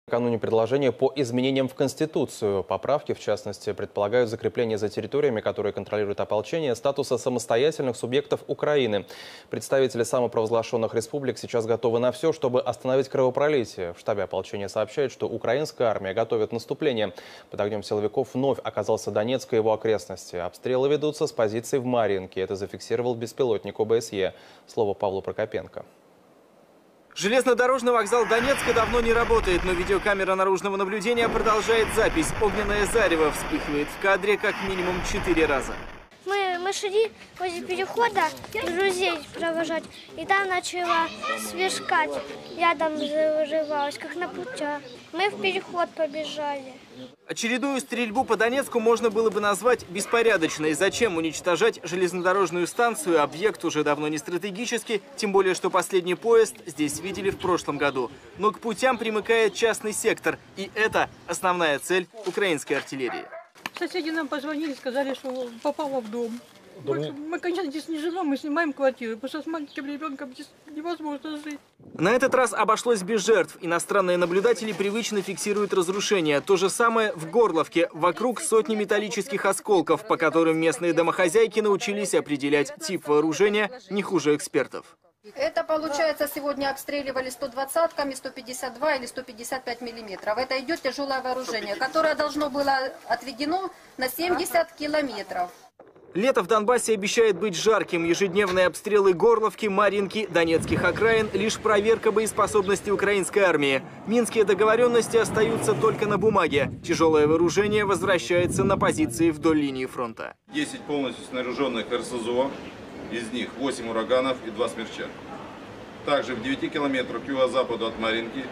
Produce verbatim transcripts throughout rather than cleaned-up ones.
Накануне предложения по изменениям в Конституцию. Поправки, в частности, предполагают закрепление за территориями, которые контролируют ополчение, статуса самостоятельных субъектов Украины. Представители самопровозглашенных республик сейчас готовы на все, чтобы остановить кровопролитие. В штабе ополчения сообщают, что украинская армия готовит наступление. Под огнем силовиков вновь оказался Донецк и его окрестности. Обстрелы ведутся с позиций в Марьинке. Это зафиксировал беспилотник О Бэ Эс Е. Слово Павлу Прокопенко. Железнодорожный вокзал Донецка давно не работает, но видеокамера наружного наблюдения продолжает запись. Огненное зарево вспыхивает в кадре как минимум четыре раза. Мы, мы шли возле перехода, друзей провожать, и там начала сверкать. Рядом взрывалось, как на путях. Мы в переход побежали. Очередную стрельбу по Донецку можно было бы назвать беспорядочной. Зачем уничтожать железнодорожную станцию? Объект уже давно не стратегический, тем более, что последний поезд здесь видели в прошлом году. Но к путям примыкает частный сектор, и это основная цель украинской артиллерии. Соседи нам позвонили, сказали, что попало в дом. Мы, мы, конечно, здесь не живем, мы снимаем квартиру, потому что с маленьким ребенком здесь невозможно жить. На этот раз обошлось без жертв. Иностранные наблюдатели привычно фиксируют разрушения. То же самое в Горловке. Вокруг сотни металлических осколков, по которым местные домохозяйки научились определять тип вооружения не хуже экспертов. Это, получается, сегодня обстреливали сто двадцатками, сто пятьдесят два или сто пятьдесят пять миллиметров. Это идет тяжелое вооружение, которое должно было отведено на семьдесят километров. Лето в Донбассе обещает быть жарким. Ежедневные обстрелы Горловки, Марьинки, донецких окраин – лишь проверка боеспособности украинской армии. Минские договоренности остаются только на бумаге. Тяжелое вооружение возвращается на позиции вдоль линии фронта. десять полностью снаряженных эр эс зо, из них восемь ураганов и два смерча. Также в девяти километрах к юго-западу от Марьинки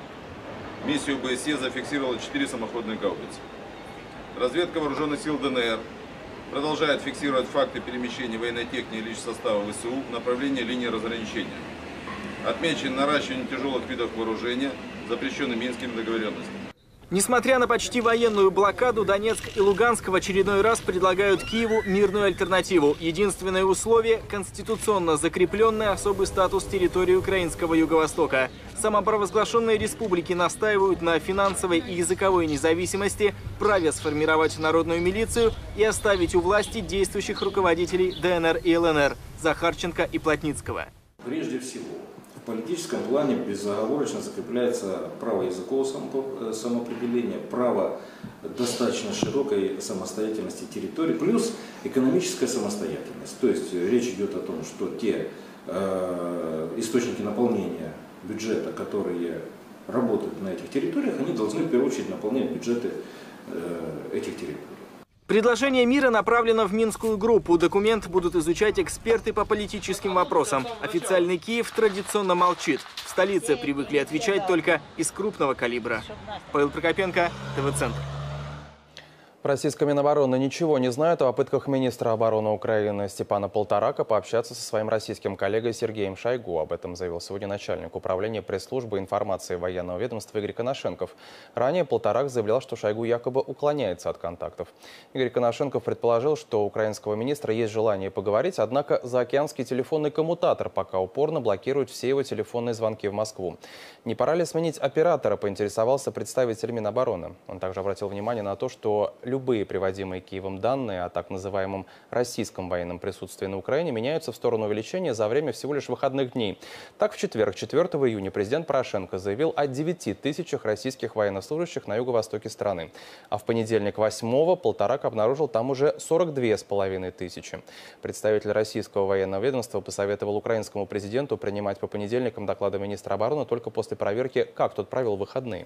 миссию О Бэ Эс Е зафиксировала четыре самоходные гаубицы. Разведка вооруженных сил Дэ Эн Эр продолжает фиксировать факты перемещения военной техники и личного состава вэ эс у в направлении линии разграничения. Отмечено наращивание тяжелых видов вооружения, запрещенных Минскими договоренностями. Несмотря на почти военную блокаду, Донецк и Луганск в очередной раз предлагают Киеву мирную альтернативу. Единственное условие – конституционно закрепленный особый статус территории украинского Юго-Востока. Самопровозглашенные республики настаивают на финансовой и языковой независимости, праве сформировать народную милицию и оставить у власти действующих руководителей Дэ Эн Эр и Эл Эн Эр – Захарченко и Плотницкого. Прежде всего, в политическом плане безоговорочно закрепляется право языкового самоопределения, право достаточно широкой самостоятельности территории, плюс экономическая самостоятельность. То есть речь идет о том, что те э, источники наполнения бюджета, которые работают на этих территориях, они должны в первую очередь наполнять бюджеты э, этих территорий. Предложение мира направлено в Минскую группу. Документ будут изучать эксперты по политическим вопросам. Официальный Киев традиционно молчит. В столице привыкли отвечать только из крупного калибра. Павел Прокопенко, Тэ Вэ Центр. Российская Минобороны ничего не знает о попытках министра обороны Украины Степана Полторака пообщаться со своим российским коллегой Сергеем Шойгу. Об этом заявил сегодня начальник управления пресс-службы информации военного ведомства Игорь Коношенков. Ранее Полторак заявлял, что Шойгу якобы уклоняется от контактов. Игорь Коношенков предположил, что у украинского министра есть желание поговорить, однако заокеанский телефонный коммутатор пока упорно блокирует все его телефонные звонки в Москву. Не пора ли сменить оператора, поинтересовался представитель Минобороны. Он также обратил внимание на то, что любые приводимые Киевом данные о так называемом российском военном присутствии на Украине меняются в сторону увеличения за время всего лишь выходных дней. Так, в четверг, четвёртого июня, президент Порошенко заявил о девяти тысячах российских военнослужащих на юго-востоке страны. А в понедельник, восьмого, Полторак обнаружил там уже сорок две с половиной тысячи. Представитель российского военного ведомства посоветовал украинскому президенту принимать по понедельникам доклады министра обороны только после проверки, как тот провел выходные.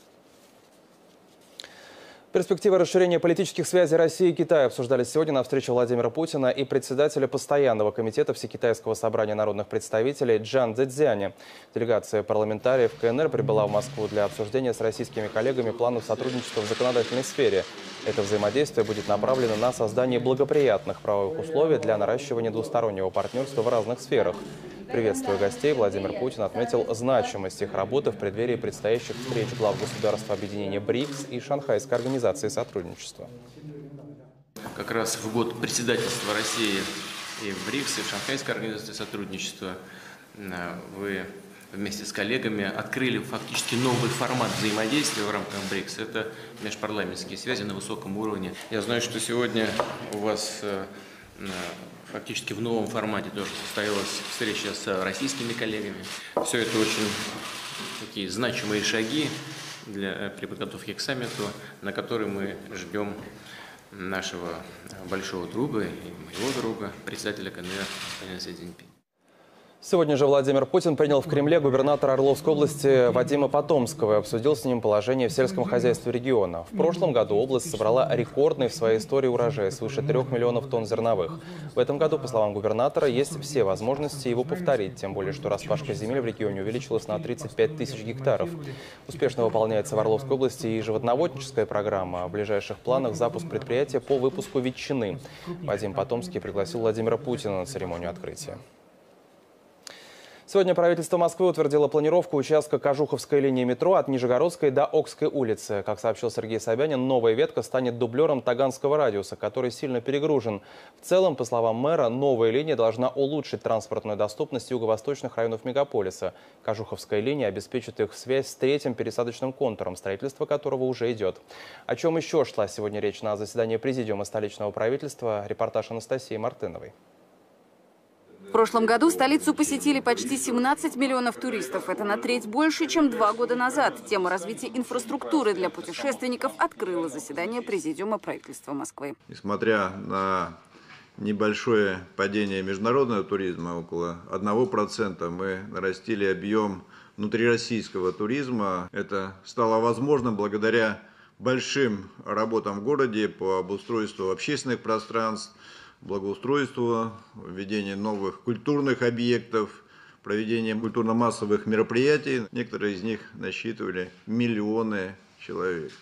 Перспективы расширения политических связей России и Китая обсуждались сегодня на встрече Владимира Путина и председателя постоянного комитета Всекитайского собрания народных представителей Чжан Цзэцзяня. Делегация парламентариев Ка Эн Эр прибыла в Москву для обсуждения с российскими коллегами планов сотрудничества в законодательной сфере. Это взаимодействие будет направлено на создание благоприятных правовых условий для наращивания двустороннего партнерства в разных сферах. Приветствуя гостей, Владимир Путин отметил значимость их работы в преддверии предстоящих встреч глав государств объединения БРИКС и Шанхайской организации сотрудничества. Как раз в год председательства России и в БРИКС, и в Шанхайской организации сотрудничества вы вместе с коллегами открыли фактически новый формат взаимодействия в рамках БРИКС. Это межпарламентские связи на высоком уровне. Я знаю, что сегодня у вас фактически в новом формате тоже состоялась встреча с российскими коллегами. Все это очень такие значимые шаги для, при подготовке к саммиту, на который мы ждем нашего большого друга и моего друга, председателя КНР господина Си Цзиньпиня. Сегодня же Владимир Путин принял в Кремле губернатора Орловской области Вадима Потомского и обсудил с ним положение в сельском хозяйстве региона. В прошлом году область собрала рекордный в своей истории урожай – свыше трех миллионов тонн зерновых. В этом году, по словам губернатора, есть все возможности его повторить, тем более, что распашка земель в регионе увеличилась на тридцать пять тысяч гектаров. Успешно выполняется в Орловской области и животноводческая программа. В ближайших планах запуск предприятия по выпуску ветчины. Вадим Потомский пригласил Владимира Путина на церемонию открытия. Сегодня правительство Москвы утвердило планировку участка Кожуховской линии метро от Нижегородской до Окской улицы. Как сообщил Сергей Собянин, новая ветка станет дублером Таганского радиуса, который сильно перегружен. В целом, по словам мэра, новая линия должна улучшить транспортную доступность юго-восточных районов мегаполиса. Кожуховская линия обеспечит их связь с третьим пересадочным контуром, строительство которого уже идет. О чем еще шла сегодня речь на заседании президиума столичного правительства? Репортаж Анастасии Мартыновой. В прошлом году столицу посетили почти семнадцать миллионов туристов. Это на треть больше, чем два года назад. Тема развития инфраструктуры для путешественников открыла заседание президиума правительства Москвы. Несмотря на небольшое падение международного туризма, около одного процента, мы нарастили объем внутрироссийского туризма. Это стало возможным благодаря большим работам в городе по обустройству общественных пространств, благоустройству, введение новых культурных объектов, проведение культурно-массовых мероприятий. Некоторые из них насчитывали миллионы человек.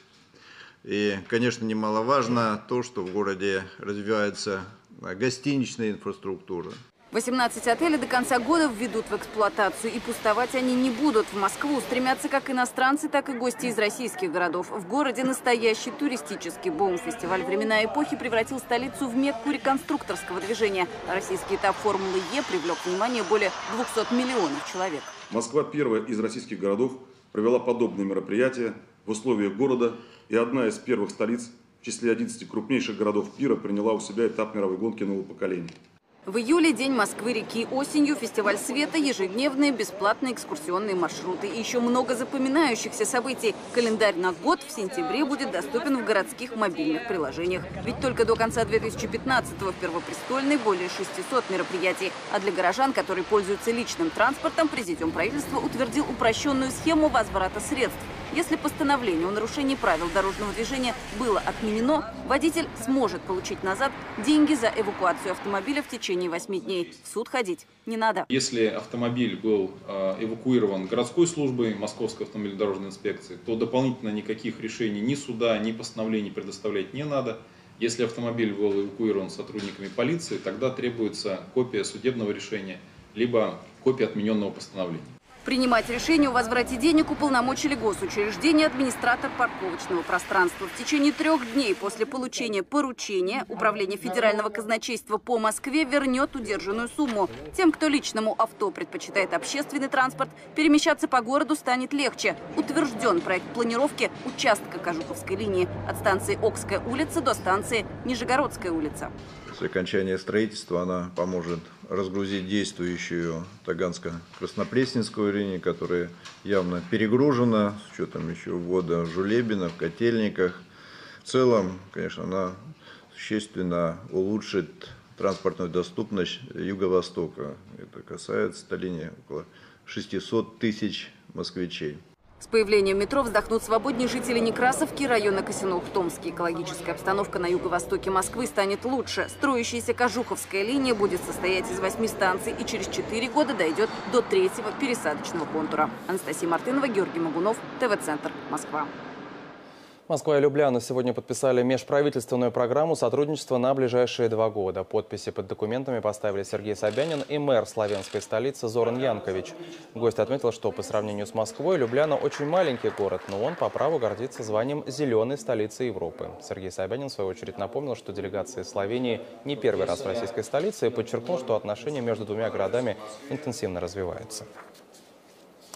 И, конечно, немаловажно то, что в городе развивается гостиничная инфраструктура. восемнадцать отелей до конца года введут в эксплуатацию, и пустовать они не будут. В Москву стремятся как иностранцы, так и гости из российских городов. В городе настоящий туристический бум. Фестиваль «Времена эпохи» превратил столицу в мекку реконструкторского движения. Российский этап «Формулы Е» привлек внимание более двухсот миллионов человек. Москва первая из российских городов провела подобные мероприятия в условиях города, и одна из первых столиц в числе одиннадцати крупнейших городов мира приняла у себя этап мировой гонки нового поколения. В июле День Москвы-реки, осенью фестиваль света, ежедневные бесплатные экскурсионные маршруты и еще много запоминающихся событий. Календарь на год в сентябре будет доступен в городских мобильных приложениях. Ведь только до конца две тысячи пятнадцатого в Первопрестольной более шестисот мероприятий. А для горожан, которые пользуются личным транспортом, президиум правительства утвердил упрощенную схему возврата средств. Если постановление о нарушении правил дорожного движения было отменено, водитель сможет получить назад деньги за эвакуацию автомобиля в течение восьми дней. В суд ходить не надо. Если автомобиль был эвакуирован городской службой Московской автомобильно-дорожной инспекции, то дополнительно никаких решений ни суда, ни постановлений предоставлять не надо. Если автомобиль был эвакуирован сотрудниками полиции, тогда требуется копия судебного решения, либо копия отмененного постановления. Принимать решение о возврате денег уполномочили госучреждения администратор парковочного пространства. В течение трех дней после получения поручения Управление федерального казначейства по Москве вернет удержанную сумму. Тем, кто личному авто предпочитает общественный транспорт, перемещаться по городу станет легче. Утвержден проект планировки участка Кожуховской линии от станции Окская улица до станции Нижегородская улица. После окончания строительства она поможет разгрузить действующую Таганско-Краснопресненскую линию, которая явно перегружена, с учетом еще ввода Жулебина в Котельниках. В целом, конечно, она существенно улучшит транспортную доступность Юго-Востока. Это касается этой линии около шестисот тысяч москвичей. С появлением метро вздохнут свободнее жители Некрасовки, района Косино-Ухтомский. Экологическая обстановка на юго-востоке Москвы станет лучше. Строящаяся Кожуховская линия будет состоять из восьми станций и через четыре года дойдет до третьего пересадочного контура. Анастасия Мартынова, Георгий Магунов, ТВ-центр, Москва. Москва и Любляна сегодня подписали межправительственную программу сотрудничества на ближайшие два года. Подписи под документами поставили Сергей Собянин и мэр славянской столицы Зоран Янкович. Гость отметил, что по сравнению с Москвой Любляна очень маленький город, но он по праву гордится званием «зеленой столицы Европы». Сергей Собянин, в свою очередь, напомнил, что делегация из Словении не первый раз в российской столице и подчеркнул, что отношения между двумя городами интенсивно развиваются.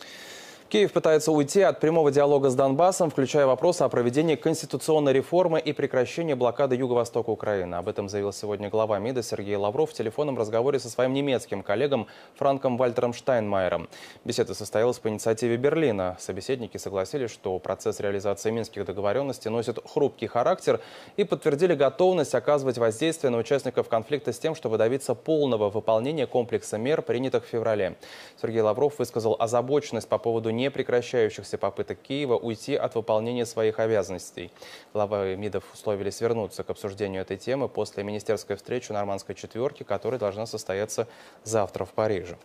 Киев пытается уйти от прямого диалога с Донбассом, включая вопросы о проведении конституционной реформы и прекращении блокады юго-востока Украины. Об этом заявил сегодня глава МИДа Сергей Лавров в телефонном разговоре со своим немецким коллегом Франком Вальтером Штайнмайером. Беседа состоялась по инициативе Берлина. Собеседники согласились, что процесс реализации минских договоренностей носит хрупкий характер и подтвердили готовность оказывать воздействие на участников конфликта с тем, чтобы добиться полного выполнения комплекса мер, принятых в феврале. Сергей Лавров высказал озабоченность по поводу непрекращающихся попыток Киева уйти от выполнения своих обязанностей. Главы МИДов условились вернуться к обсуждению этой темы после министерской встречи нормандской четверки, которая должна состояться завтра в Париже.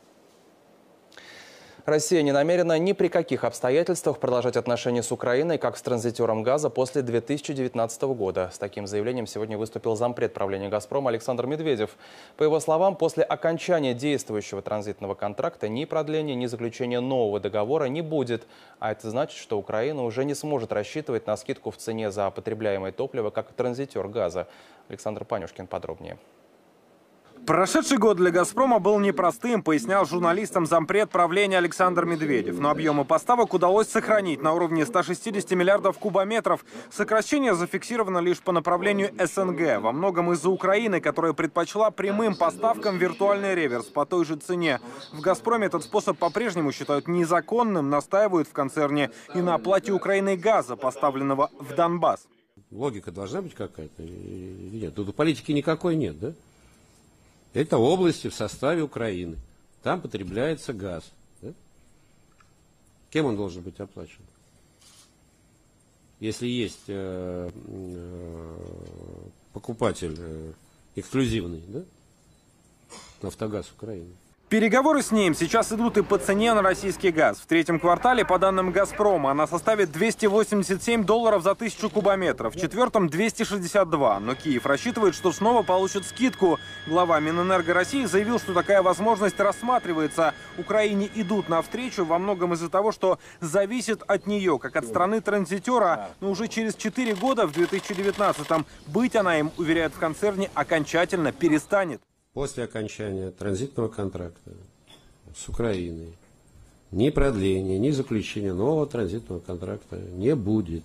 Россия не намерена ни при каких обстоятельствах продолжать отношения с Украиной как с транзитером газа после две тысячи девятнадцатого года. С таким заявлением сегодня выступил зампред правления «Газпрома» Александр Медведев. По его словам, после окончания действующего транзитного контракта ни продления, ни заключения нового договора не будет. А это значит, что Украина уже не сможет рассчитывать на скидку в цене за потребляемое топливо как транзитер газа. Александр Панюшкин подробнее. Прошедший год для «Газпрома» был непростым, пояснял журналистам зампред правления Александр Медведев. Но объемы поставок удалось сохранить на уровне ста шестидесяти миллиардов кубометров. Сокращение зафиксировано лишь по направлению СНГ. Во многом из-за Украины, которая предпочла прямым поставкам виртуальный реверс по той же цене. В «Газпроме» этот способ по-прежнему считают незаконным, настаивают в концерне и на оплате Украины газа, поставленного в Донбасс. Логика должна быть какая-то? Нет, тут политики никакой нет, да? Это области в составе Украины. Там потребляется газ. Да? Кем он должен быть оплачен? Если есть э, э, покупатель э, эксклюзивный, да? «Нафтогаз Украины». Переговоры с ним сейчас идут и по цене на российский газ. В третьем квартале, по данным «Газпрома», она составит двести восемьдесят семь долларов за тысячу кубометров, в четвертом – двести шестьдесят два. Но Киев рассчитывает, что снова получит скидку. Глава Минэнерго России заявил, что такая возможность рассматривается. Украине идут навстречу во многом из-за того, что зависит от нее, как от страны-транзитера. Но уже через четыре года, в две тысячи девятнадцатом, быть она им, уверяют в концерне, окончательно перестанет. После окончания транзитного контракта с Украиной ни продления, ни заключения нового транзитного контракта не будет.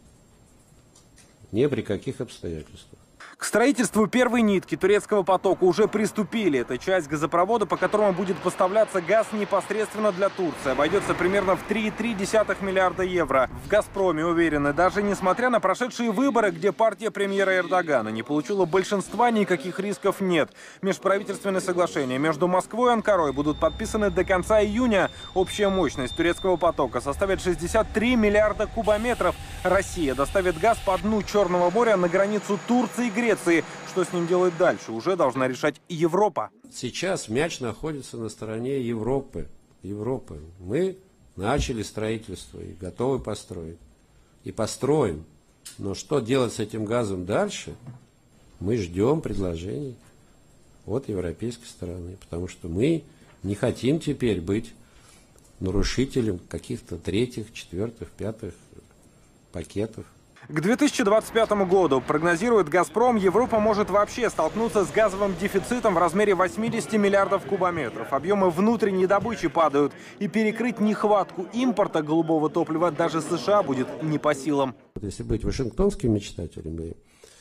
Ни при каких обстоятельствах. К строительству первой нитки турецкого потока уже приступили. Это часть газопровода, по которому будет поставляться газ непосредственно для Турции. Обойдется примерно в три целых три десятых миллиарда евро. В «Газпроме» уверены, даже несмотря на прошедшие выборы, где партия премьера Эрдогана не получила большинства, никаких рисков нет. Межправительственные соглашения между Москвой и Анкарой будут подписаны до конца июня. Общая мощность турецкого потока составит шестьдесят три миллиарда кубометров. Россия доставит газ по дну Черного моря на границу Турции и Греции. Что с ним делать дальше, уже должна решать Европа. Сейчас мяч находится на стороне Европы. Европы. Мы начали строительство и готовы построить. И построим. Но что делать с этим газом дальше, мы ждем предложений от европейской стороны. Потому что мы не хотим теперь быть нарушителем каких-то третьих, четвертых, пятых пакетов. К две тысячи двадцать пятому году, прогнозирует «Газпром», Европа может вообще столкнуться с газовым дефицитом в размере восьмидесяти миллиардов кубометров. Объемы внутренней добычи падают, и перекрыть нехватку импорта голубого топлива даже США будет не по силам. Если быть вашингтонским мечтателем и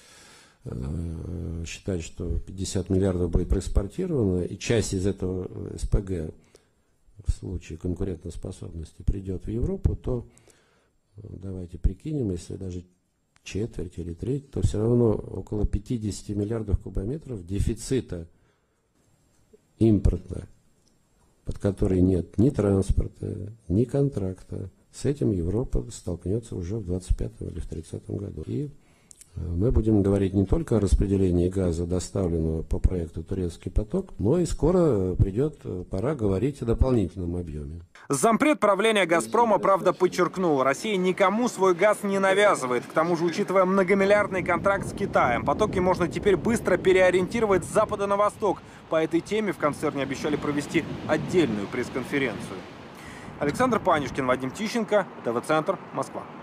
э, считать, что пятьдесят миллиардов будет проэкспортировано, и часть из этого СПГ в случае конкурентоспособности придет в Европу, то давайте прикинем, если даже четверть или треть, то все равно около пятидесяти миллиардов кубометров дефицита импорта, под который нет ни транспорта, ни контракта. С этим Европа столкнется уже в двадцать пятом или в тридцатом году. И мы будем говорить не только о распределении газа, доставленного по проекту «Турецкий поток», но и скоро придет пора говорить о дополнительном объеме. Зампред правления «Газпрома», правда, подчеркнул, Россия никому свой газ не навязывает. К тому же, учитывая многомиллиардный контракт с Китаем, потоки можно теперь быстро переориентировать с запада на восток. По этой теме в концерне обещали провести отдельную пресс-конференцию. Александр Панюшкин, Вадим Тищенко, ТВ-центр, Москва.